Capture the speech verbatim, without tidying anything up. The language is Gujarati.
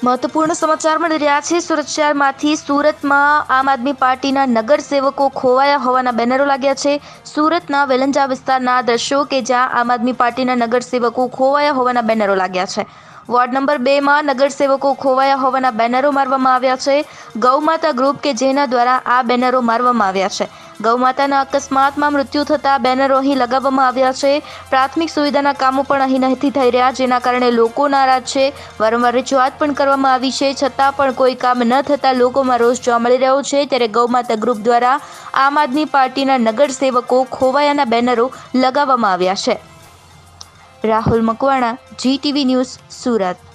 મહત્વપૂર્ણ સમાચાર મળી રહ્યા છે સુરત શહેરમાંથી। સુરતમાં આમ આદમી પાર્ટીના નગરસેવકો ખોવાયા હોવાના બેનરો લાગ્યા છે। સુરતના વેલંજા વિસ્તારના દ્રશ્યો કે જ્યાં આમ આદમી પાર્ટીના નગરસેવકો ખોવાયા હોવાના બેનરો લાગ્યા છે। વોર્ડ નંબર બે માં નગરસેવકો ખોવાયા હોવાના બેનરો મારવામાં આવ્યા છે। ગૌમાતા ગ્રુપ કે જેના દ્વારા આ બેનરો મારવામાં આવ્યા છે। ગૌમાતાના અકસ્માતમાં મૃત્યુ થતા બેનરો અહીં લગાવવામાં આવ્યા છે। પ્રાથમિક સુવિધાના કામો પણ અહીં નથી થઈ રહ્યા, જેના કારણે લોકો નારાજ છે। વારંવાર રજૂઆત પણ કરવામાં આવી છે, છતાં પણ કોઈ કામ ન થતાં લોકોમાં રોષ જોવા મળી રહ્યો છે। ત્યારે ગૌમાતા ગ્રુપ દ્વારા આમ આદમી પાર્ટીના નગરસેવકો ખોવાયાના બેનરો લગાવવામાં આવ્યા છે। Rahul Makwana, Zee TV news, Surat.